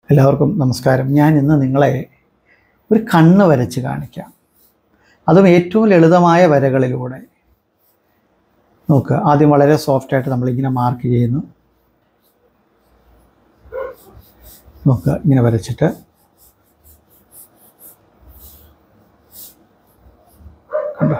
എല്ലാവർക്കും നമസ്കാരം. ഞാൻ ഇന്ന് നിങ്ങളെ ഒരു കണ്ണ് വരച്ച് കാണിക്കാം. അതും ഏറ്റവും ലളിതമായ വരകളിലൂടെ. നോക്കുക, ആദ്യം വളരെ സോഫ്റ്റായിട്ട് നമ്മളിങ്ങനെ മാർക്ക് ചെയ്യുന്നു. നോക്കുക, ഇങ്ങനെ വരച്ചിട്ട് കണ്ടോ,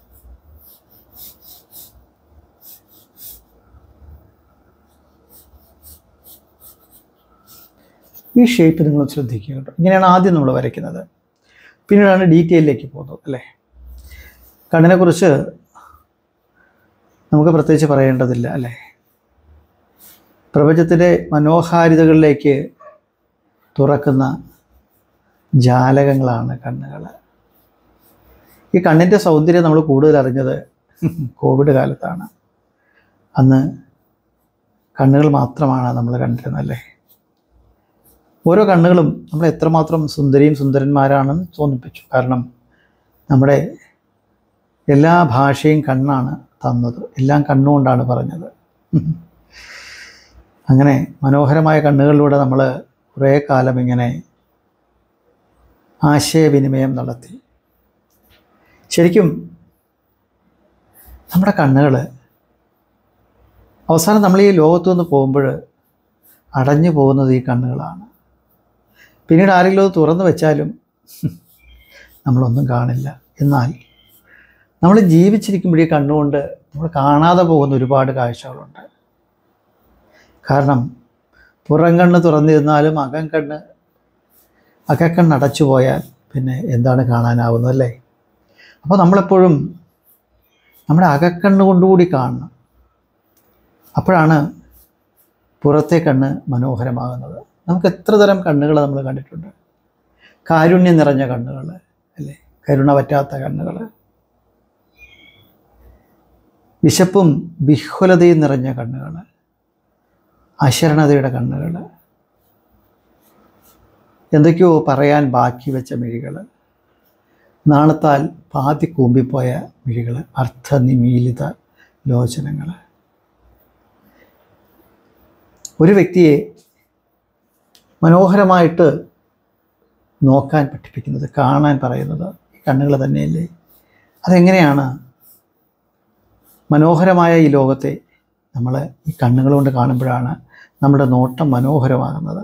ഈ ഷേപ്പ് നിങ്ങൾ ശ്രദ്ധിക്കുക കേട്ടോ. ഇങ്ങനെയാണ് ആദ്യം നമ്മൾ വരയ്ക്കുന്നത്. പിന്നീടാണ് ഡീറ്റെയിലേക്ക് പോകുന്നത് അല്ലേ. കണ്ണിനെക്കുറിച്ച് നമുക്ക് പ്രത്യേകിച്ച് പറയേണ്ടതില്ല അല്ലേ. പ്രപഞ്ചത്തിൻ്റെ മനോഹാരിതകളിലേക്ക് തുറക്കുന്ന ജാലകങ്ങളാണ് കണ്ണുകൾ. ഈ കണ്ണിൻ്റെ സൗന്ദര്യം നമ്മൾ കൂടുതൽ അറിഞ്ഞത് കോവിഡ് കാലത്താണ്. അന്ന് കണ്ണുകൾ മാത്രമാണ് നമ്മൾ കണ്ടിരുന്നത് അല്ലേ. ഓരോ കണ്ണുകളും നമ്മൾ എത്രമാത്രം സുന്ദരിയും സുന്ദരന്മാരാണെന്ന് തോന്നിപ്പിച്ചു. കാരണം നമ്മുടെ എല്ലാ ഭാഷയും കണ്ണാണ് തന്നത്, എല്ലാം കണ്ണുകൊണ്ടാണ് പറഞ്ഞത്. അങ്ങനെ മനോഹരമായ കണ്ണുകളിലൂടെ നമ്മൾ കുറേ കാലം ഇങ്ങനെ ആശയവിനിമയം നടത്തി. ശരിക്കും നമ്മുടെ കണ്ണുകൾ അവസാനം നമ്മൾ ഈ ലോകത്തു നിന്ന് പോകുമ്പോൾ അടഞ്ഞു പോകുന്നത് ഈ കണ്ണുകളാണ്. പിന്നീട് ആരെങ്കിലും അത് തുറന്നു വെച്ചാലും നമ്മളൊന്നും കാണില്ല. എന്നാൽ നമ്മൾ ജീവിച്ചിരിക്കുമ്പോൾ ഈ കണ്ണുകൊണ്ട് നമ്മൾ കാണാതെ പോകുന്ന ഒരുപാട് കാഴ്ചകളുണ്ട്. കാരണം പുറം കണ്ണ് തുറന്നിരുന്നാലും അകക്കണ്ണ് അടച്ചു പോയാൽ പിന്നെ എന്താണ് കാണാനാവുന്നത് അല്ലേ. അപ്പോൾ നമ്മളെപ്പോഴും നമ്മുടെ അകക്കണ്ണ് കൊണ്ടുകൂടി കാണണം. അപ്പോഴാണ് പുറത്തെ കണ്ണ് മനോഹരമാകുന്നത്. നമുക്ക് എത്ര തരം കണ്ണുകൾ നമ്മൾ കണ്ടിട്ടുണ്ട്. കാരുണ്യം നിറഞ്ഞ കണ്ണുകൾ അല്ലേ, കരുണ പറ്റാത്ത കണ്ണുകൾ, വിശപ്പും വിഹ്വലതയും നിറഞ്ഞ കണ്ണുകൾ, അശരണതയുടെ കണ്ണുകൾ, എന്തൊക്കെയോ പറയാൻ ബാക്കി വെച്ച മിഴികൾ, നാണത്താൽ പാതി കൂമ്പിപ്പോയ മിഴികൾ, അർത്ഥനിമീലിത ലോചനങ്ങൾ. ഒരു വ്യക്തിയെ മനോഹരമായിട്ട് നോക്കാൻ പഠിപ്പിക്കുന്നത്, കാണാൻ പറയുന്നത് ഈ കണ്ണുകൾ തന്നെയല്ലേ. അതെങ്ങനെയാണ് മനോഹരമായ ഈ ലോകത്തെ നമ്മൾ ഈ കണ്ണുകൾ കൊണ്ട് കാണുമ്പോഴാണ് നമ്മുടെ നോട്ടം മനോഹരമാകുന്നത്.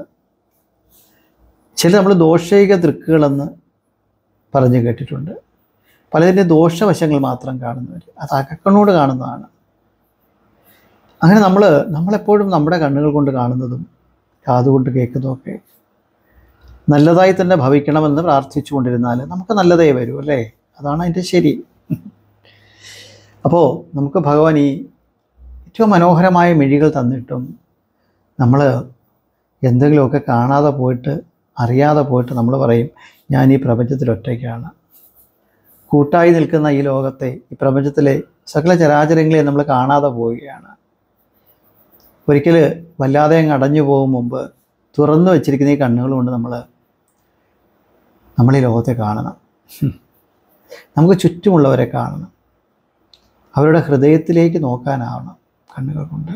നമ്മൾ ദോഷൈക ദൃക്കുകളെന്ന് പറഞ്ഞു കേട്ടിട്ടുണ്ട്. പലതിൻ്റെ ദോഷവശങ്ങൾ മാത്രം കാണുന്നവർ, അത് അകക്കണ്ണോട് കാണുന്നതാണ്. അങ്ങനെ നമ്മളെപ്പോഴും നമ്മുടെ കണ്ണുകൾ കൊണ്ട് കാണുന്നതും കാതുകൊണ്ട് കേൾക്കുന്നതൊക്കെ നല്ലതായി തന്നെ ഭവിക്കണമെന്ന് പ്രാർത്ഥിച്ചു കൊണ്ടിരുന്നാൽ നമുക്ക് നല്ലതേ വരൂ അല്ലേ. അതാണ് അതിൻ്റെ ശരി. അപ്പോൾ നമുക്ക് ഭഗവാൻ ഈ ഏറ്റവും മനോഹരമായ മിഴികൾ തന്നിട്ടും നമ്മൾ എന്തെങ്കിലുമൊക്കെ കാണാതെ പോയിട്ട്, അറിയാതെ പോയിട്ട് നമ്മൾ പറയും, ഞാൻ ഈ പ്രപഞ്ചത്തിൽ ഒറ്റയ്ക്കാണ്. കൂട്ടായി നിൽക്കുന്ന ഈ ലോകത്തെ, ഈ പ്രപഞ്ചത്തിലെ സകല ചരാചരങ്ങളെ നമ്മൾ കാണാതെ പോവുകയാണ്. ഒരിക്കൽ വല്ലാതെ അങ്ങ് അടഞ്ഞു പോകും മുമ്പ് തുറന്നു വെച്ചിരിക്കുന്ന ഈ കണ്ണുകൾ കൊണ്ട് നമ്മൾ ഈ ലോകത്തെ കാണണം. നമുക്ക് ചുറ്റുമുള്ളവരെ കാണണം. അവരുടെ ഹൃദയത്തിലേക്ക് നോക്കാനാവണം കണ്ണുകൾ കൊണ്ട്.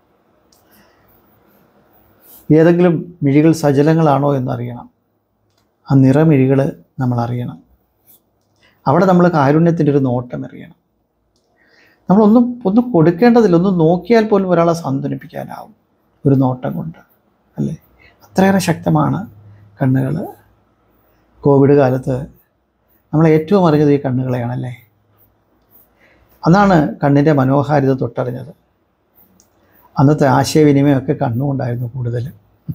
ഏതെങ്കിലും മിഴികൾ സജലങ്ങളാണോ എന്നറിയണം. ആ നിറമിഴികൾ നമ്മൾ അറിയണം. അവിടെ നമ്മൾ കാരുണ്യത്തിൻ്റെ ഒരു നോട്ടം അറിയണം. ഒന്നും കൊടുക്കേണ്ടതില്ല. ഒന്ന് നോക്കിയാൽ പോലും ഒരാളെ സാന്ത്വനിപ്പിക്കാനാവും ഒരു നോട്ടം കൊണ്ട് അല്ലേ. അത്രയേറെ ശക്തമാണ് കണ്ണുകൾ. കോവിഡ് കാലത്ത് നമ്മൾ ഏറ്റവും അറിഞ്ഞത് ഈ കണ്ണുകളെയാണല്ലേ. അന്നാണ് കണ്ണിൻ്റെ മനോഹാരിത തൊട്ടറിഞ്ഞത്. അന്നത്തെ ആശയവിനിമയമൊക്കെ കണ്ണുകൊണ്ടായിരുന്നു കൂടുതൽ.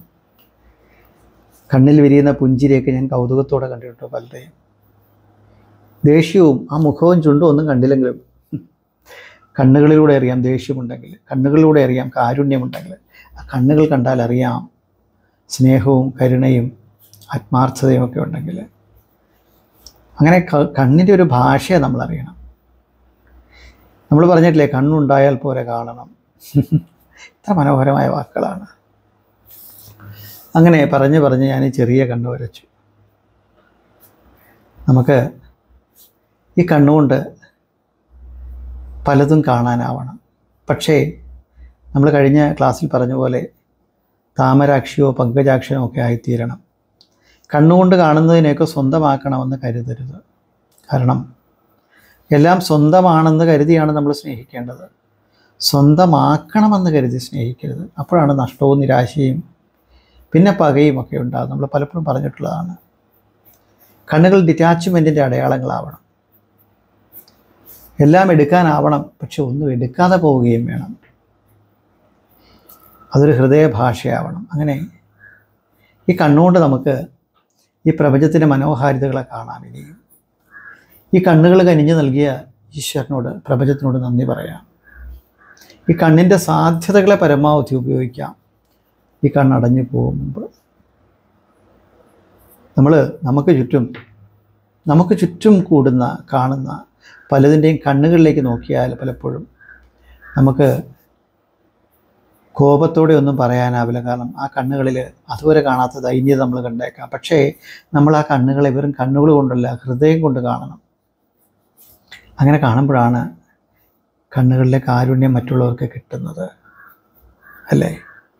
കണ്ണിൽ വിരിയുന്ന പുഞ്ചിരിയൊക്കെ ഞാൻ കൗതുകത്തോടെ കണ്ടിട്ടുണ്ട് പലരെയും. ദേഷ്യവും ആ മുഖവും ചുണ്ടും ഒന്നും കണ്ടില്ലെങ്കിലും കണ്ണുകളിലൂടെ അറിയാം ദേഷ്യമുണ്ടെങ്കിൽ, കണ്ണുകളിലൂടെ അറിയാം കാരുണ്യമുണ്ടെങ്കിൽ. ആ കണ്ണുകൾ കണ്ടാൽ അറിയാം സ്നേഹവും കരുണയും ആത്മാർത്ഥതയും ഒക്കെ ഉണ്ടെങ്കിൽ. അങ്ങനെ കണ്ണിൻ്റെ ഒരു ഭാഷയെ നമ്മൾ അറിയണം. നമ്മൾ പറഞ്ഞിട്ടില്ലേ, കണ്ണുണ്ടായാൽ പോലെ കാണണം. ഇത്ര മനോഹരമായ വാക്കുകളാണ്. അങ്ങനെ പറഞ്ഞ് ഞാൻ ചെറിയ കണ്ണ് വരച്ചു. നമുക്ക് ഈ കണ്ണുകൊണ്ട് പലതും കാണാനാവണം. പക്ഷേ നമ്മൾ കഴിഞ്ഞ ക്ലാസ്സിൽ പറഞ്ഞ പോലെ താമരാക്ഷിയോ പങ്കജാക്ഷനോ ഒക്കെ ആയിത്തീരണം. കണ്ണുകൊണ്ട് കാണുന്നതിനെയൊക്കെ സ്വന്തമാക്കണമെന്ന് കരുതരുത്. കാരണം എല്ലാം സ്വന്തമാണെന്ന് കരുതിയാണ് നമ്മൾ സ്നേഹിക്കേണ്ടത്. സ്വന്തമാക്കണമെന്ന് കരുതി സ്നേഹിക്കരുത്. അപ്പോഴാണ് നഷ്ടവും നിരാശയും പിന്നെ പകയും ഒക്കെ ഉണ്ടാകും. നമ്മൾ പലപ്പോഴും പറഞ്ഞിട്ടുള്ളതാണ്. കണ്ണുകൾ ഡിറ്റാച്ച്മെൻറ്റിൻ്റെ അടയാളങ്ങളാവണം. എല്ലാം എടുക്കാനാവണം, പക്ഷെ ഒന്നും എടുക്കാതെ പോവുകയും വേണം. അതൊരു ഹൃദയഭാഷയാവണം. അങ്ങനെ ഈ കണ്ണുകൊണ്ട് നമുക്ക് ഈ പ്രപഞ്ചത്തിൻ്റെ മനോഹാരിതകളെ കാണാം. ഇനിയും ഈ കണ്ണുകൾ കനിഞ്ഞു നൽകിയ ഈശ്വരനോട്, പ്രപഞ്ചത്തിനോട് നന്ദി പറയാം. ഈ കണ്ണിൻ്റെ സാധ്യതകളെ പരമാവധി ഉപയോഗിക്കാം. ഈ കണ്ണടഞ്ഞു പോകുമ്പോൾ നമുക്ക് ചുറ്റും കൂടുന്ന കാണുന്ന പലതിൻ്റെയും കണ്ണുകളിലേക്ക് നോക്കിയാൽ പലപ്പോഴും നമുക്ക് കോപത്തോടെ ഒന്നും പറയാനാവില്ല. കാരണം ആ കണ്ണുകളിൽ അതുവരെ കാണാത്ത ദൈന്യത നമ്മൾ കണ്ടേക്കാം. പക്ഷേ നമ്മൾ ആ കണ്ണുകളെ വെറും കണ്ണുകൾ കൊണ്ടല്ല, ഹൃദയം കൊണ്ട് കാണണം. അങ്ങനെ കാണുമ്പോഴാണ് കണ്ണുകളിലെ കാരുണ്യം മറ്റുള്ളവർക്ക് കിട്ടുന്നത്, അല്ലേ?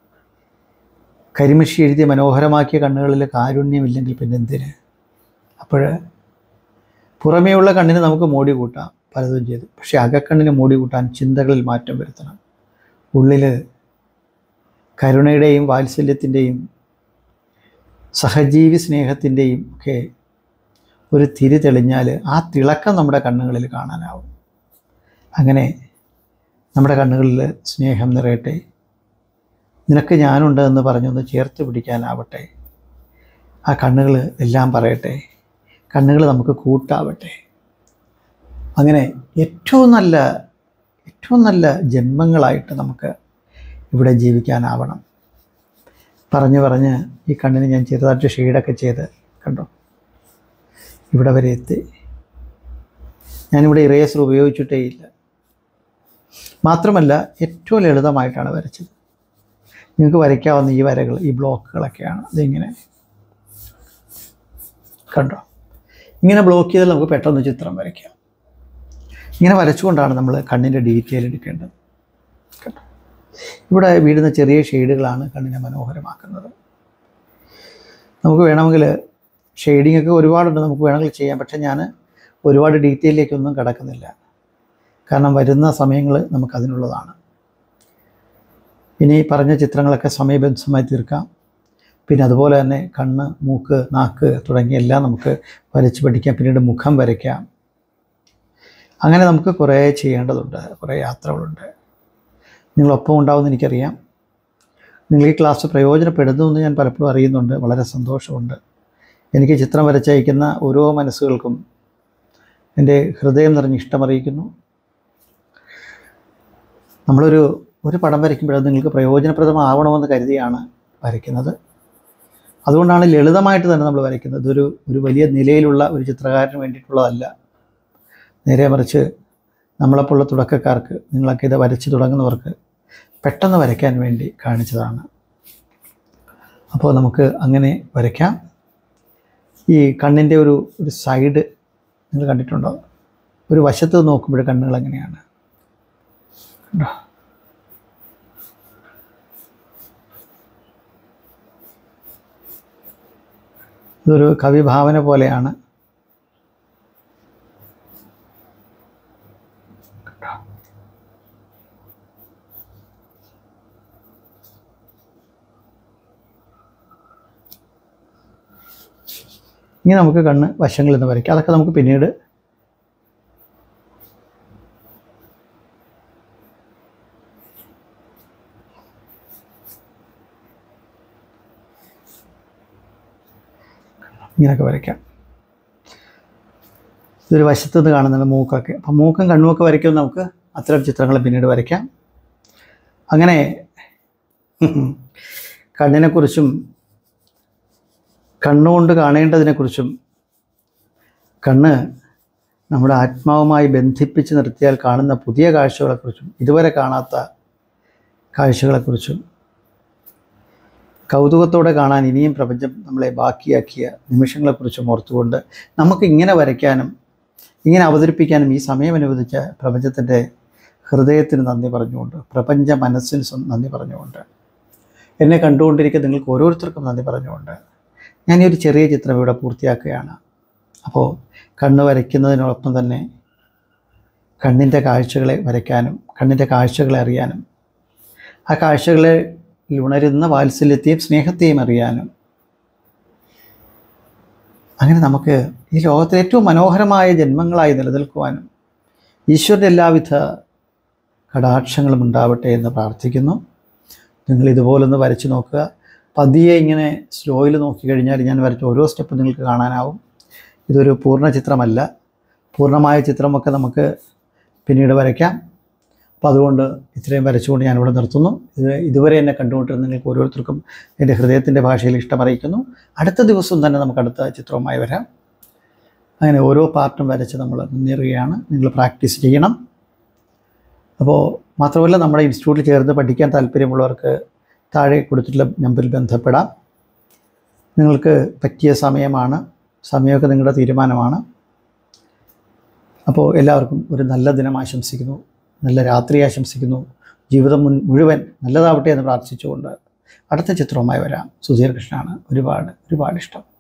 കരിമഷി എഴുതിയ മനോഹരമാക്കിയ കണ്ണുകളിൽ കാരുണ്യമില്ലെങ്കിൽ പിന്നെ എന്തിന്? അപ്പോൾ പുറമേയുള്ള കണ്ണിന് നമുക്ക് മോടി കൂട്ടാം പലതും ചെയ്ത്, പക്ഷേ അകക്കണ്ണിന് മോടി കൂട്ടാൻ ചിന്തകളിൽ മാറ്റം വരുത്തണം. ഉള്ളിൽ കരുണയുടെയും വാത്സല്യത്തിൻ്റെയും സഹജീവി സ്നേഹത്തിൻ്റെയും ഒക്കെ ഒരു തിരി തെളിഞ്ഞാൽ ആ തിളക്കം നമ്മുടെ കണ്ണുകളിൽ കാണാനാവും. അങ്ങനെ നമ്മുടെ കണ്ണുകളിൽ സ്നേഹം നിറയട്ടെ. നിനക്ക് ഞാനുണ്ട് എന്ന് പറഞ്ഞൊന്ന് ചേർത്ത് പിടിക്കാനാവട്ടെ. ആ കണ്ണുകൾ എല്ലാം പറയട്ടെ. കണ്ണുകൾ നമുക്ക് കൂട്ടാവട്ടെ. അങ്ങനെ ഏറ്റവും നല്ല ജന്മങ്ങളായിട്ട് നമുക്ക് ഇവിടെ ജീവിക്കാനാവണം. പറഞ്ഞ് ഈ കണ്ണിന് ഞാൻ ചെറുതായിട്ട് ഷെയ്ഡൊക്കെ ചെയ്ത് കണ്ടോ, ഇവിടെ വരെ എത്തി. ഞാനിവിടെ ഇറേസർ ഉപയോഗിച്ചിട്ടേ ഇല്ല. മാത്രമല്ല ഏറ്റവും ലളിതമായിട്ടാണ് വരച്ചത്. നിങ്ങൾക്ക് വരയ്ക്കാവുന്ന ഈ വരകൾ, ഈ ബ്ലോക്കുകളൊക്കെയാണ്. ഇതിങ്ങനെ കണ്ടോ, ഇങ്ങനെ ബ്ലോക്ക് ചെയ്താൽ നമുക്ക് പെട്ടെന്ന് ചിത്രം വരയ്ക്കാം. ഇങ്ങനെ വരച്ചുകൊണ്ടാണ് നമ്മൾ കണ്ണിൻ്റെ ഡീറ്റെയിൽ എടുക്കേണ്ടത്. കേട്ടോ, ഇവിടെ വീഴുന്ന ചെറിയ ഷെയ്ഡുകളാണ് കണ്ണിനെ മനോഹരമാക്കുന്നത്. നമുക്ക് വേണമെങ്കിൽ ഷെയ്ഡിങ് ഒക്കെ ഒരുപാടുണ്ട്, നമുക്ക് വേണമെങ്കിൽ ചെയ്യാം. പക്ഷേ ഞാൻ ഒരുപാട് ഡീറ്റെയിലേക്കൊന്നും കിടക്കുന്നില്ല. കാരണം വരുന്ന സമയങ്ങൾ നമുക്കതിനുള്ളതാണ്. ഇനി പറഞ്ഞ ചിത്രങ്ങളൊക്കെ സമയബന്ധമായി തീർക്കാം. പിന്നെ അതുപോലെ തന്നെ കണ്ണ്, മൂക്ക്, നാക്ക് തുടങ്ങിയ എല്ലാം നമുക്ക് വരച്ച് പഠിക്കാം. പിന്നീട് മുഖം വരയ്ക്കാം. അങ്ങനെ നമുക്ക് കുറേ ചെയ്യേണ്ടതുണ്ട്, കുറേ യാത്രകളുണ്ട്. നിങ്ങളൊപ്പം ഉണ്ടാവുമെന്ന് എനിക്കറിയാം. നിങ്ങൾ ഈ ക്ലാസ് പ്രയോജനപ്പെടുന്നു എന്ന് ഞാൻ പലപ്പോഴും അറിയുന്നുണ്ട്. വളരെ സന്തോഷമുണ്ട്. എനിക്ക് ചിത്രം വരച്ചയക്കുന്ന ഓരോ മനസ്സുകൾക്കും എൻ്റെ ഹൃദയം നിറഞ്ഞ് ഇഷ്ടമറിയിക്കുന്നു. ഒരു പടം വരയ്ക്കുമ്പോഴത് നിങ്ങൾക്ക് പ്രയോജനപ്രദമാവണമെന്ന് കരുതിയാണ് വരയ്ക്കുന്നത്. അതുകൊണ്ടാണ് ലളിതമായിട്ട് തന്നെ നമ്മൾ വരയ്ക്കുന്നത്. ഒരു വലിയ നിലയിലുള്ള ഒരു ചിത്രകാരന് വേണ്ടിയിട്ടുള്ളതല്ല. നേരെ മറിച്ച് നമ്മളെപ്പോലുള്ള തുടക്കക്കാർക്ക്, നിങ്ങളൊക്കെ ഇത് വരച്ച് തുടങ്ങുന്നവർക്ക് പെട്ടെന്ന് വരയ്ക്കാൻ വേണ്ടി കാണിച്ചതാണ്. അപ്പോൾ നമുക്ക് അങ്ങനെ വരയ്ക്കാം. ഈ കണ്ണിൻ്റെ ഒരു സൈഡ് നിങ്ങൾ കണ്ടിട്ടുണ്ടോ? ഒരു വശത്ത് നോക്കുമ്പോൾ കണ്ണുകൾ എങ്ങനെയാണ് കണ്ടോ? ഇതൊരു കവിഭാവന പോലെയാണ്. ഇങ്ങനെ നമുക്ക് കണ്ണ് വശങ്ങളിൽ നിന്ന് വരയ്ക്കാം. അതൊക്കെ നമുക്ക് പിന്നീട് ഇങ്ങനെയൊക്കെ വരയ്ക്കാം. ഇതൊരു വശത്തു നിന്ന് കാണുന്നുണ്ട് മൂക്കൊക്കെ. അപ്പം മൂക്കും കണ്ണുമൊക്കെ വരയ്ക്കുമ്പോൾ നമുക്ക് അത്തരം ചിത്രങ്ങൾ പിന്നീട് വരയ്ക്കാം. അങ്ങനെ കണ്ണിനെക്കുറിച്ചും കണ്ണുകൊണ്ട് കാണേണ്ടതിനെക്കുറിച്ചും കണ്ണ് നമ്മുടെ ആത്മാവുമായി ബന്ധിപ്പിച്ച് നിർത്തിയാൽ കാണുന്ന പുതിയ കാഴ്ചകളെക്കുറിച്ചും ഇതുവരെ കാണാത്ത കാഴ്ചകളെക്കുറിച്ചും കൗതുകത്തോടെ കാണാൻ ഇനിയും പ്രപഞ്ചം നമ്മളെ ബാക്കിയാക്കിയ നിമിഷങ്ങളെക്കുറിച്ചും ഓർത്തുകൊണ്ട് നമുക്ക് ഇങ്ങനെ വരയ്ക്കാനും ഇങ്ങനെ അവതരിപ്പിക്കാനും ഈ സമയം അനുവദിച്ച പ്രപഞ്ചത്തിൻ്റെ ഹൃദയത്തിന് നന്ദി പറഞ്ഞുകൊണ്ട്, പ്രപഞ്ച മനസ്സിന് നന്ദി പറഞ്ഞുകൊണ്ട് എന്നെ കണ്ടുകൊണ്ടിരിക്കുന്ന നിങ്ങൾക്ക് ഓരോരുത്തർക്കും നന്ദി പറഞ്ഞുകൊണ്ട് ഞാൻ ഈ ഒരു ചെറിയ ചിത്രം ഇവിടെ പൂർത്തിയാക്കുകയാണ്. അപ്പോൾ കണ്ണ് വരയ്ക്കുന്നതിനോടൊപ്പം തന്നെ കണ്ണിൻ്റെ കാഴ്ചകളെ വരയ്ക്കാനും കണ്ണിൻ്റെ കാഴ്ചകളെ അറിയാനും ആ കാഴ്ചകളെ ഉണരുന്ന വാത്സല്യത്തെയും സ്നേഹത്തെയും അറിയാനും അങ്ങനെ നമുക്ക് ഈ ലോകത്തിലെ ഏറ്റവും മനോഹരമായ ജന്മങ്ങളായി നിലനിൽക്കുവാനും ഈശ്വരൻ്റെ എല്ലാവിധ കടാക്ഷങ്ങളും ഉണ്ടാവട്ടെ എന്ന് പ്രാർത്ഥിക്കുന്നു. നിങ്ങൾ ഇതുപോലൊന്ന് വരച്ച് നോക്കുക. പതിയെ ഇങ്ങനെ സ്ലോയിൽ നോക്കിക്കഴിഞ്ഞാൽ ഞാൻ വരച്ച ഓരോ സ്റ്റെപ്പും നിങ്ങൾക്ക് കാണാനാവും. ഇതൊരു പൂർണ്ണ ചിത്രമല്ല. പൂർണ്ണമായ ചിത്രമൊക്കെ നമുക്ക് പിന്നീട് വരയ്ക്കാം. അപ്പോൾ അതുകൊണ്ട് ഇത്രയും വരച്ചുകൊണ്ട് ഞാനിവിടെ നിർത്തുന്നു. ഇതുവരെ എന്നെ കണ്ടുകൊണ്ടിരുന്ന നിങ്ങൾക്ക് ഓരോരുത്തർക്കും എൻ്റെ ഹൃദയത്തിൻ്റെ ഭാഷയിൽ ഇഷ്ടമറിയിക്കുന്നു. അടുത്ത ദിവസം തന്നെ നമുക്ക് അടുത്ത ചിത്രവുമായി വരാം. അങ്ങനെ ഓരോ പാർട്ടും വരച്ച് നമ്മൾ മുന്നേറുകയാണ്. നിങ്ങൾ പ്രാക്ടീസ് ചെയ്യണം. അപ്പോൾ മാത്രമല്ല, നമ്മുടെ ഇൻസ്റ്റിറ്റ്യൂട്ടിൽ ചേർന്ന് പഠിക്കാൻ താല്പര്യമുള്ളവർക്ക് താഴെ കൊടുത്തിട്ടുള്ള നമ്പറിൽ ബന്ധപ്പെടാം. നിങ്ങൾക്ക് പറ്റിയ സമയമാണ്. സമയമൊക്കെ നിങ്ങളുടെ തീരുമാനമാണ്. അപ്പോൾ എല്ലാവർക്കും ഒരു നല്ല ദിനം ആശംസിക്കുന്നു. നല്ല രാത്രി ആശംസിക്കുന്നു. ജീവിതം മുഴുവൻ നല്ലതാവട്ടെ എന്ന് പ്രാർത്ഥിച്ചുകൊണ്ട് അടുത്ത ചിത്രവുമായി വരാം. സുധീർ കൃഷ്ണനാണ്. ഒരുപാട് ഇഷ്ടം.